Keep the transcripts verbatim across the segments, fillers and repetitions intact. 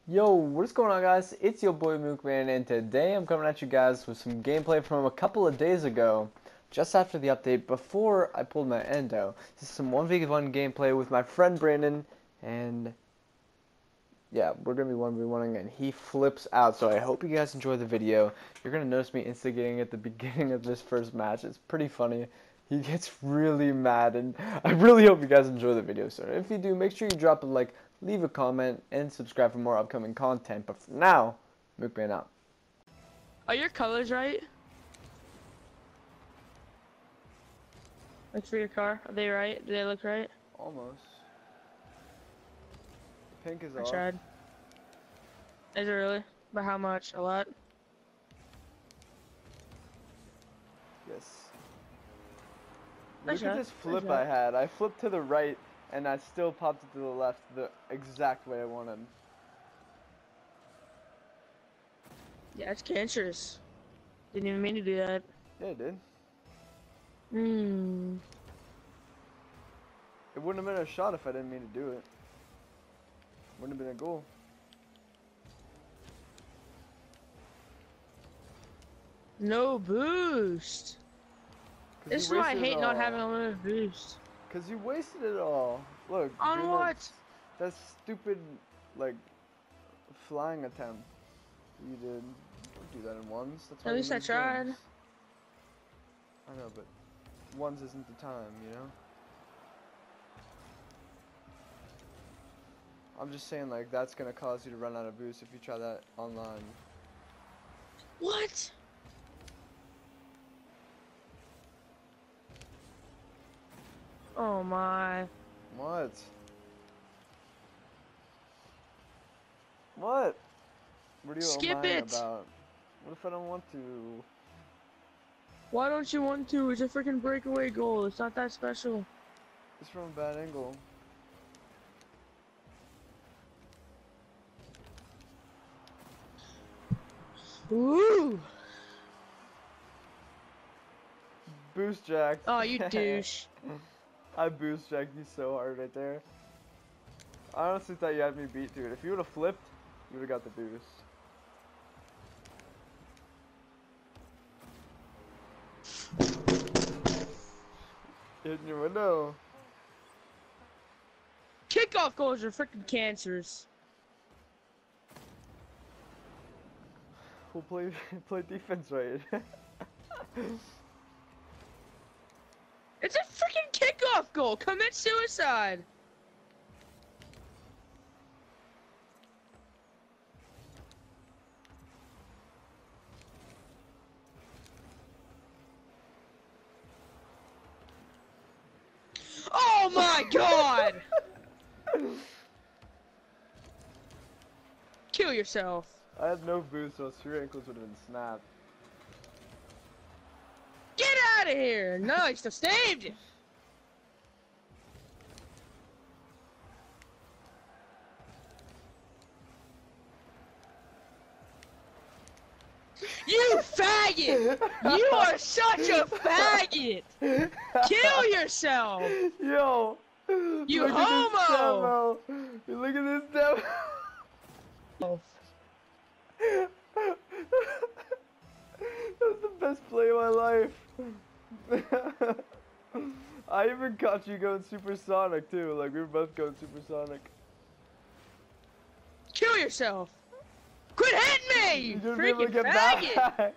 Yo, what is going on, guys? It's your boy Mookman, and today I'm coming at you guys with some gameplay from a couple of days ago, just after the update, before I pulled my endo. This is some one v one gameplay with my friend Brandon, and yeah, we're going to be one v one-ing, and he flips out, so I hope you guys enjoy the video. You're going to notice me instigating at the beginning of this first match. It's pretty funny. He gets really mad, and I really hope you guys enjoy the video. So if you do, make sure you drop a like, leave a comment, and subscribe for more upcoming content. But for now, Mookman out. Are your colors right? Like for your car, are they right? Do they look right? Almost. Pink is I off. tried. Is it really? By how much? A lot? Yes. Nice Look at shot. this flip Nice I shot. had. I flipped to the right, and I still popped it to the left the exact way I wanted. Yeah, it's cancerous. Didn't even mean to do that. Yeah, it did. Hmm. It wouldn't have been a shot if I didn't mean to do it. Wouldn't have been a goal. No boost. This is why I hate not having a little limited boost. Cause you wasted it all. Look. On dude, what? That, that stupid, like, flying attempt you did. Don't do that in ones. That's why At you least I lose tried. games. I know, but ones isn't the time, you know? I'm just saying, like, that's gonna cause you to run out of boost if you try that online. What? Oh my. What? What? What are you Skip lying it. about? What if I don't want to? Why don't you want to? It's a freaking breakaway goal. It's not that special. It's from a bad angle. Ooh. Boost jack. Oh, you douche. I boost jacked you so hard right there. I honestly thought you had me beat, dude. If you would have flipped, you would have got the boost. Hit in your window. Kickoff goals are freaking cancers. We'll play play defense right. It's a freaking kickoff goal. Commit suicide. Oh my god! Kill yourself. I had no boost, so your ankles would have been snapped. Get out of here! No, he still saved it. You faggot! You are such a faggot! Kill yourself! Yo! You look at this homo! demo. Look at this demo! Oh. That's the best play of my life. I even caught you going supersonic too. Like we were both going supersonic. Kill yourself! Quit hitting me, you You're gonna be able to freaking get faggot! back.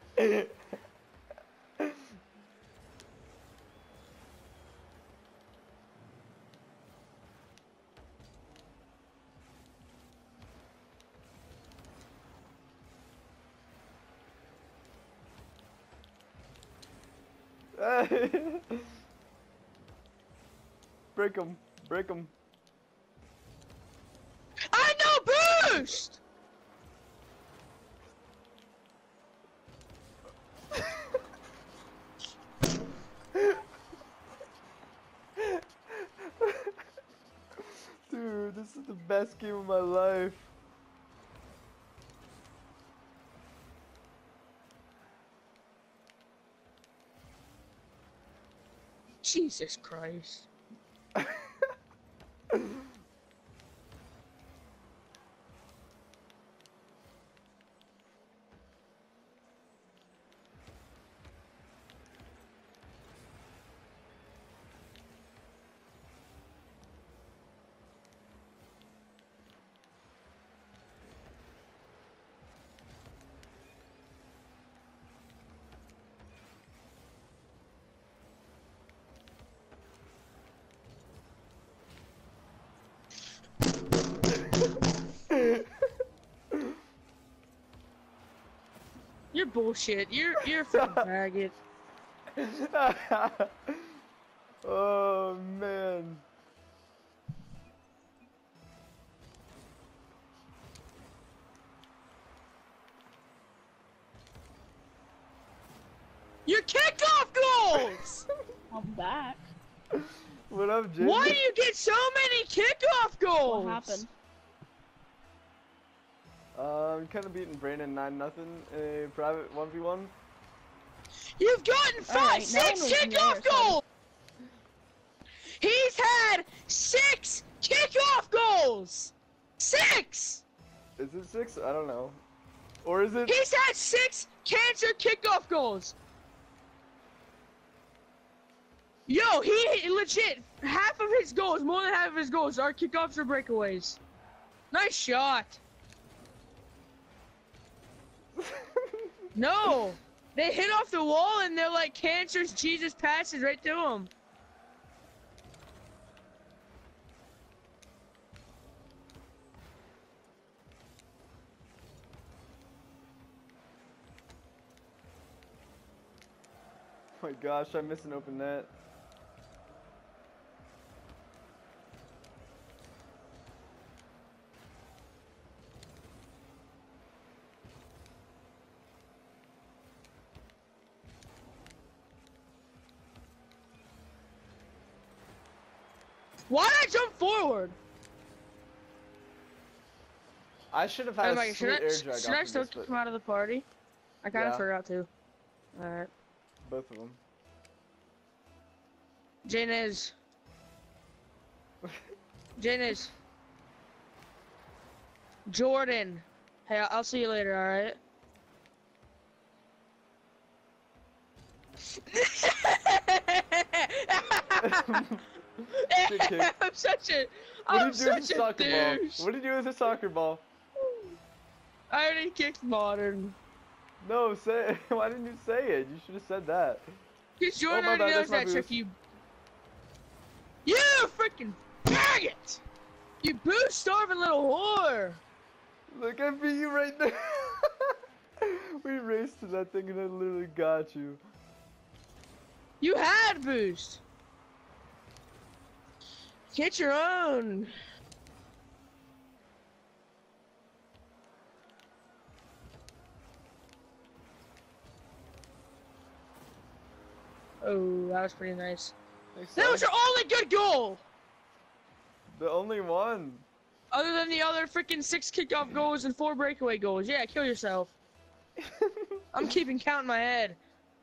Break him, break him. I no boost! Dude, this is the best game of my life. Jesus Christ. bullshit. You're you're a freaking faggot. Oh man. Your kickoff goals! I'm back. What up, Jimmy? Why do you get so many kickoff goals? What happened? Uh, I'm kind of beating Brandon nine nothing in a private one v one. You've gotten five, Alright, no six one was kickoff there, so- goals! He's had six kickoff goals! Six! Is it six? I don't know. Or is it? He's had six cancer kickoff goals! Yo, he legit, half of his goals, more than half of his goals are kickoffs or breakaways. Nice shot. No, they hit off the wall and they're like cancer's Jesus passes right through him. Oh my gosh, I missed an open net. Why did I jump forward? I should have had I'm a like, sweet should I, air should drag I off still of this, kick but him out of the party? I kind of Yeah. forgot to. Alright. both of them. Janice. Janice. Jordan. Hey, I'll I'll see you later, alright? Good kick. I'm such a. What I'm did you do with such the a soccer ball? douche. What did you do with the soccer ball? I already kicked modern. No, say. Why didn't you say it? You should have said that. Cause Jordan Oh, my already bad, knows that's my that trick. boost. You. You freaking faggot! You boost starving little whore. Look, I beat you right there. We raced to that thing and I literally got you. You had boost. Get your own. Oh, that was pretty nice. Thanks, That was son. your only good goal! The only one. Other than the other freaking six kickoff goals and four breakaway goals. Yeah, kill yourself. I'm keeping count in my head.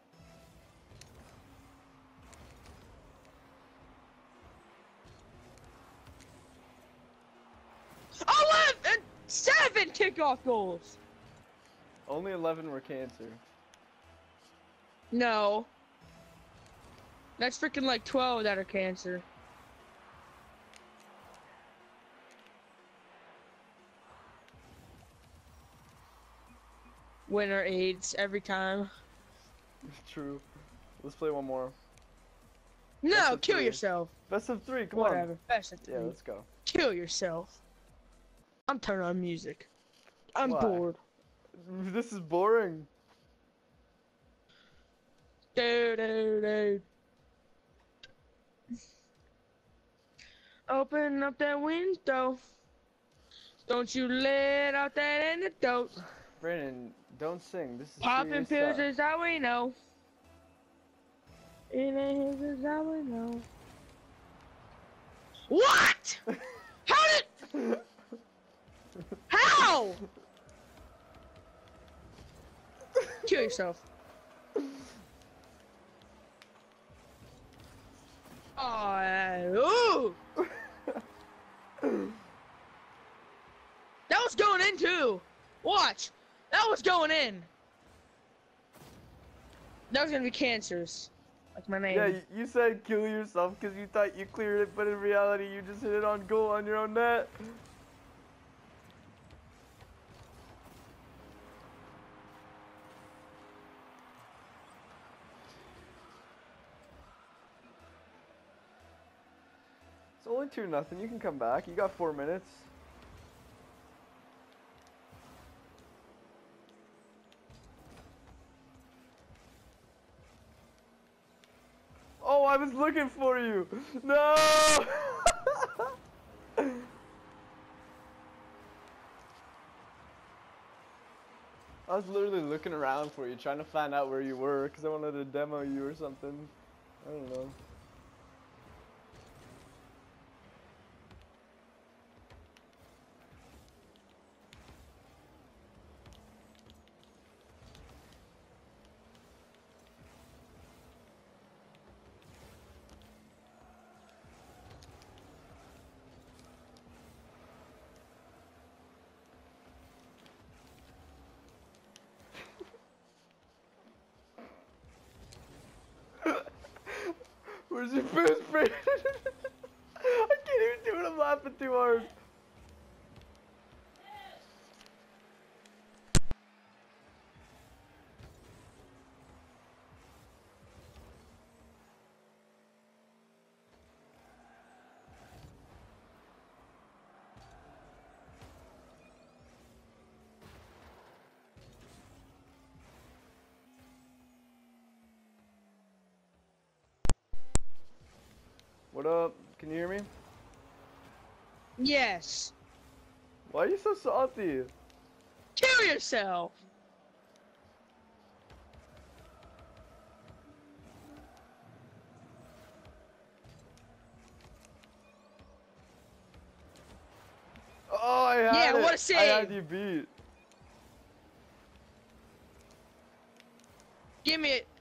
Eleven, seven kickoff goals. Only eleven were cancer. No. That's freaking like twelve that are cancer. Winner AIDS every time. True. Let's play one more. No, Best of kill three. yourself. Best of three, come Whatever. Best of on. three. Yeah, let's go. Kill yourself. I'm turning on music. I'm Why? bored. This is boring. Do do do. Open up that window. Don't you let out that antidote. Brandon, don't sing. This is Popping serious pills stuff. is how we know. It ain't his is how we know. What? How did? How? Kill yourself. Oh, ooh. That was going in too. Watch. That was going in. That was gonna be cancers. Like my name. Yeah, you- you said kill yourself because you thought you cleared it, but in reality you just hit it on goal on your own net. It's only two nothing. You can come back. You got four minutes. I was looking for you. No. I was literally looking around for you, trying to find out where you were, because I wanted to demo you or something. I don't know. Where's your boost, Brandon? I can't even do it, I'm laughing too hard. What up? Can you hear me? Yes. Why are you so salty? Kill yourself. Oh, I had Yeah, it. what a save. I had you beat. Give me it.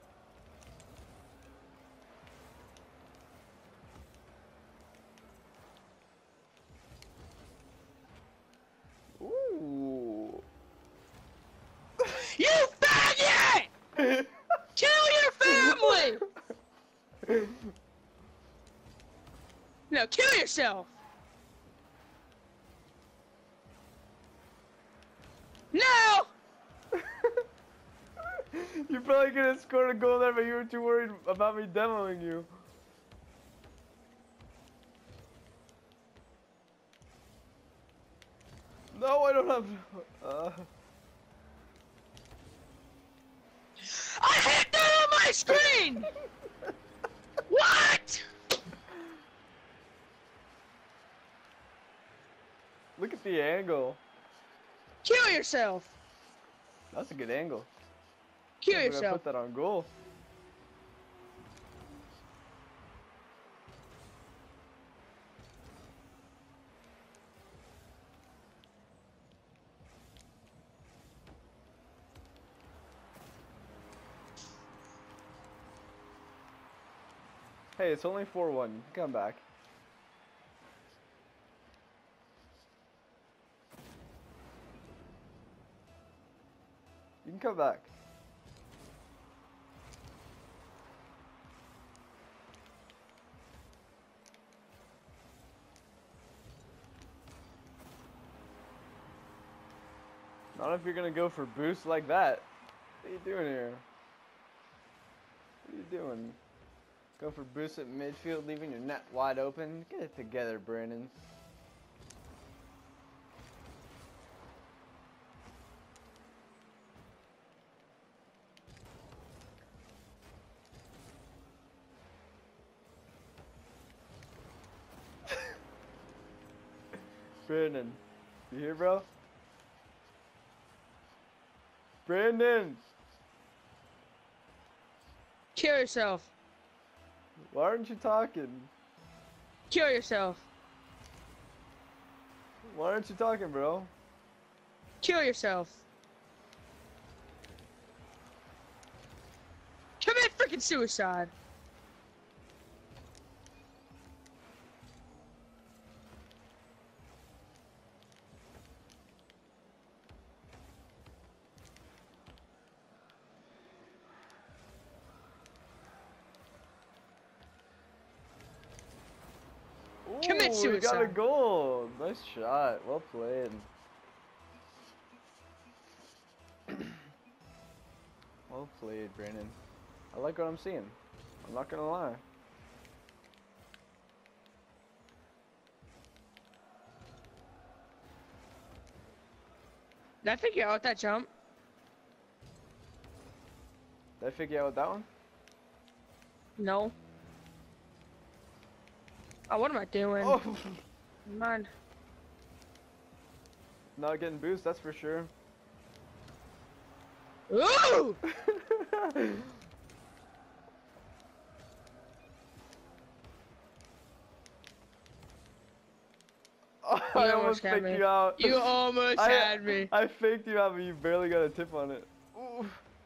Ooh. You faggot! Kill your family! No, kill yourself! No! You probably could have scored a goal there, but you were too worried about me demoing you. No, I don't have. Uh... I hit that on my screen! What? Look at the angle. Kill yourself! That's a good angle. Kill I'm gonna yourself. put that on goal. Hey, it's only four one. Come back. You can come back. Not if you're gonna go for boost like that. What are you doing here? What are you doing? Going for boost at midfield, leaving your net wide open? Get it together, Brandon. Brandon, you here, bro? Brandon! Kill yourself. Why aren't you talking? Kill yourself. Why aren't you talking, bro? Kill yourself. Commit freaking suicide. Ooh, Commit we got a suicide. goal. Nice shot. Well played. Well played, Brandon. I like what I'm seeing. I'm not gonna lie. Did I figure out that jump? Did I figure out that one? No. Oh, what am I doing? Oh, Never mind. not getting boost, that's for sure. Ooh! Oh, You I almost almost had faked me. you out. You almost I, had me. I faked you out, but you barely got a tip on it. Ooh.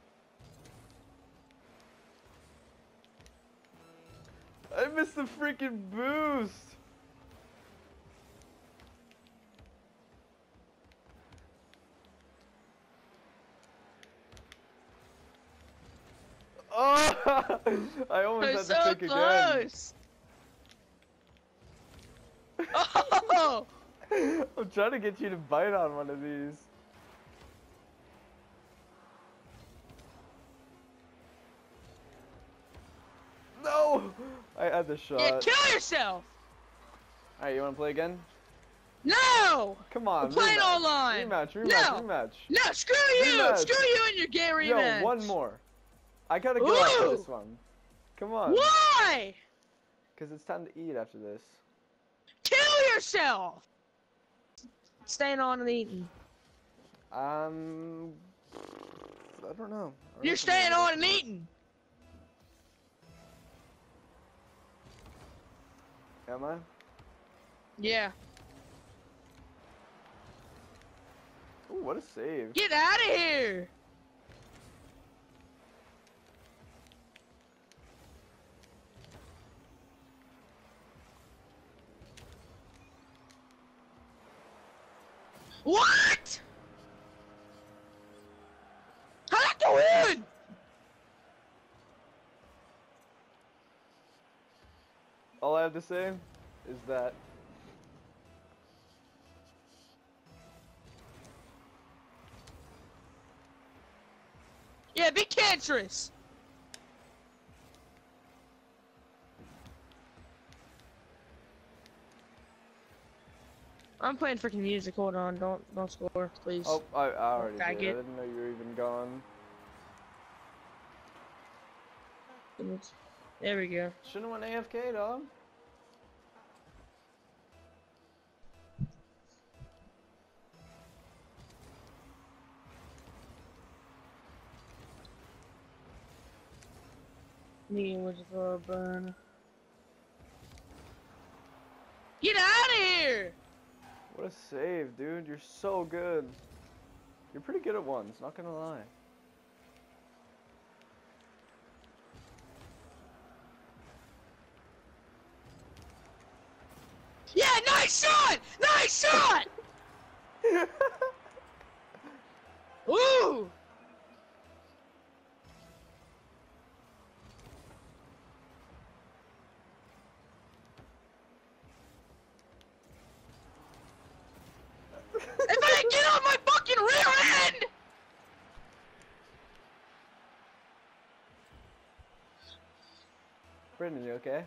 I missed the freaking boost. Oh! I almost I'm had so to fake close. Oh! again. I'm trying to get you to bite on one of these. No! I had the shot. Yeah, kill yourself. Alright, you wanna play again? No! Come on, We're playing rematch. online. Rematch, rematch, No. rematch. No, screw you! Rematch. Screw you and your gay rematch. Yo, one more. I gotta go after Ooh. this one. Come on. Why? Because it's time to eat after this. Kill yourself! Staying on and eating. Um, I don't know. I don't You're know staying if I'm on and eating. Am I? Yeah. Ooh, what a save. Get out of here! What? How'd that go in? All I have to say is that Yeah, be cancerous. I'm playing freaking music. Hold on, don't don't score, please. oh, I, I already I did. get- I didn't know you were even gone. There we go. Shouldn't have went A F K, dog. Me was for a burn. Get out of here! What a save, dude. You're so good. You're pretty good at ones, not gonna lie. Yeah, nice shot! Nice shot! Ooh! If I get on my fucking rear end! Brendan, you okay?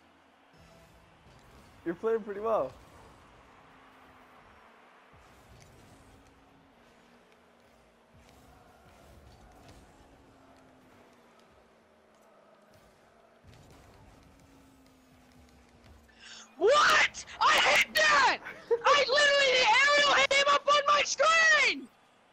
You're playing pretty well. What? I hit that! I literally, the aerial hit him up on my screen!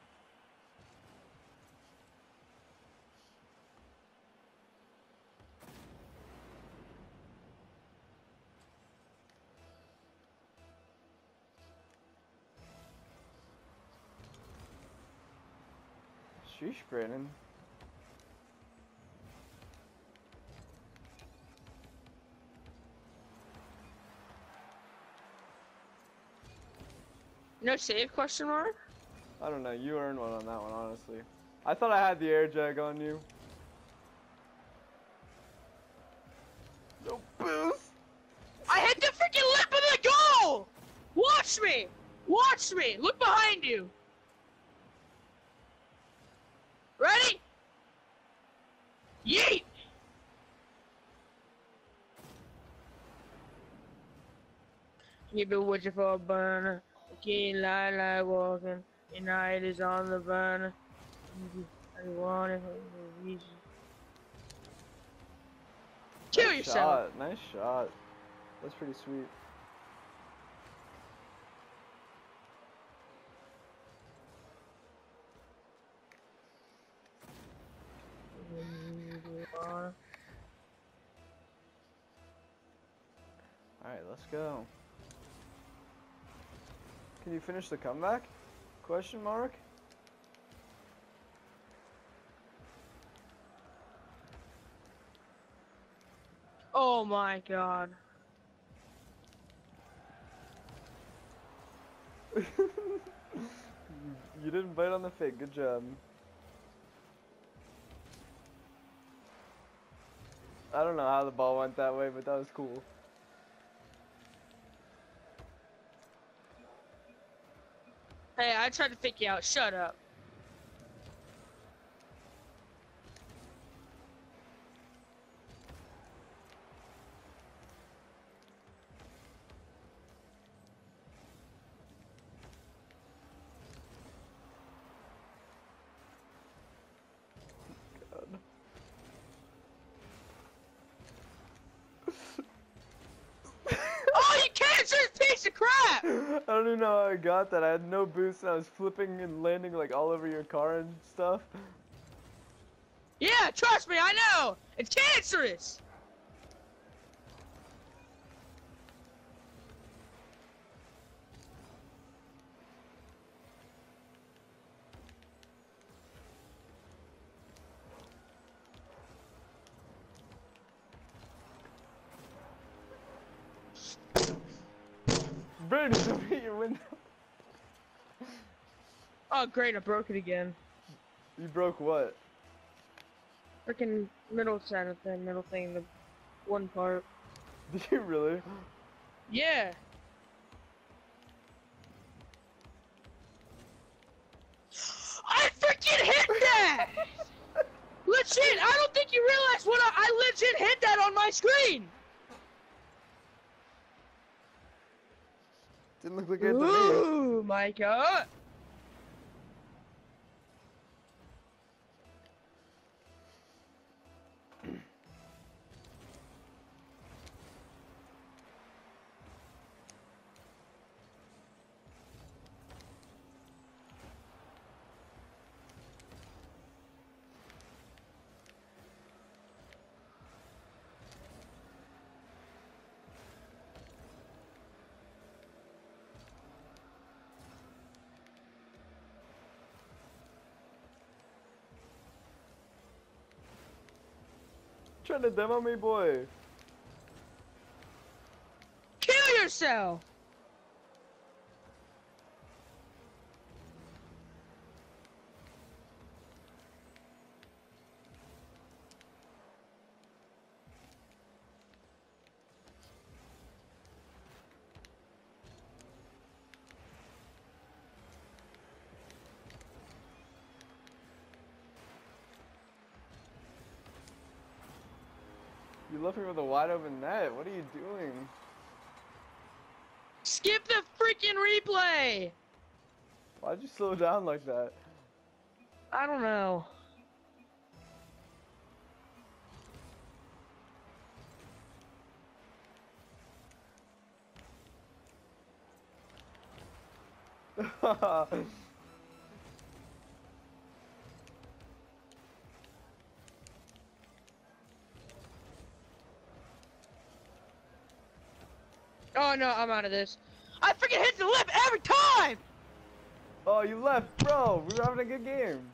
Sheesh, Brandon. No save question mark? I don't know. You earned one on that one, honestly. I thought I had the air jag on you. No boost. I hit the freaking lip of the goal! Watch me! Watch me! Look behind you! Ready? Yeet! You been waiting for a burner. You can't lie like walking. Your night is on the burner. I want it for no reason. Kill Nice yourself! shot. Nice shot. That's pretty sweet. Alright, let's go. Can you finish the comeback? Question mark? Oh my god. You didn't bite on the fake, good job. I don't know how the ball went that way, but that was cool. Hey, I tried to fake you out. Shut up. God. Oh, you cancerous piece of crap! I don't even know how I got that. I had no boost and I was flipping and landing like all over your car and stuff. Yeah, trust me, I know! It's cancerous! Brady, don't hit your window. Oh, great, I broke it again. You broke what? Freaking middle center thing, middle thing, the one part. Did you really? Yeah. I freaking hit that! Legit, I don't think you realize what I, I legit hit that on my screen! Didn't look like it to me. Ooh, my god! Trying to demo me, boy. Kill yourself! You left me with a wide open net. What are you doing? Skip the freaking replay! Why'd you slow down like that? I don't know. Oh no, I'm out of this. I freaking hit the lip every time! Oh, you left, bro. We were having a good game.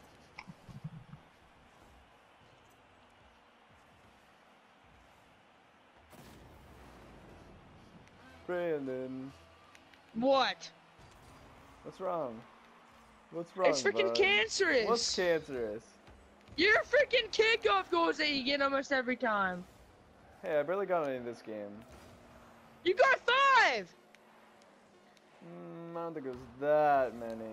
Brandon. What? What's wrong? What's wrong, It's freaking bud? cancerous! What's cancerous? Your freaking kickoff goals that you get almost every time. Hey, I barely got any in this game. You got five! Mm, I don't think it was that many.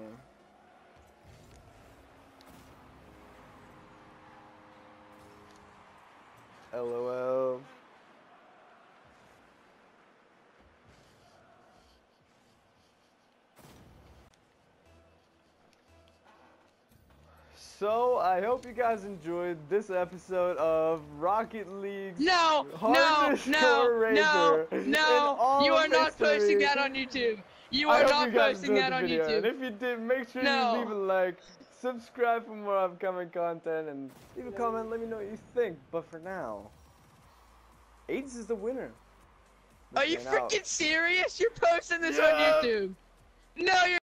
LOL. So I hope you guys enjoyed this episode of Rocket League. No, no, no, no, no. You are not posting that on YouTube. You I are hope not you guys posting enjoyed that the on video. YouTube. And if you did, make sure No. you leave a like, subscribe for more upcoming content, and leave a comment. Let me know what you think. But for now, AIDS is the winner. Are you Looking out. freaking serious? You're posting this Yeah. on YouTube. No, you're